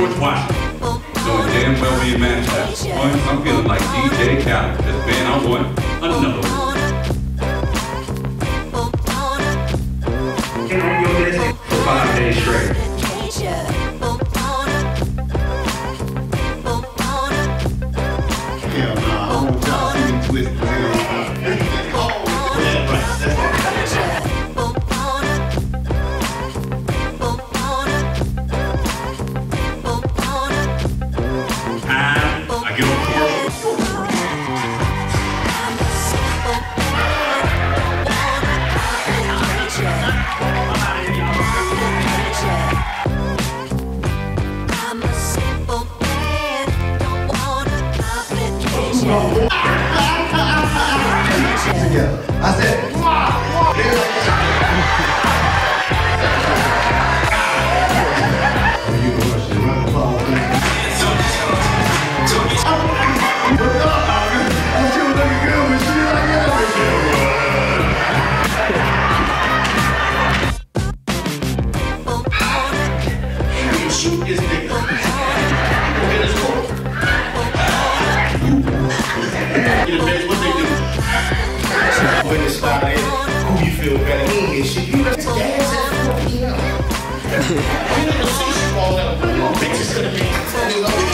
George Washington. Knowing damn well we in Manchester. Boy, I'm feeling like DJ Khaled. This band, I'm going another one. And on your list for 5 days straight. Hell nah, I don't want y'all to see me twist. I get on commercial. I said, Shoot this nigga. Get his coat. Get a bitch, what they do? When it started, who you feel better? He ain't shit. You know, it's gas at 4 p.m. You never see you fall out. Bitches could have been.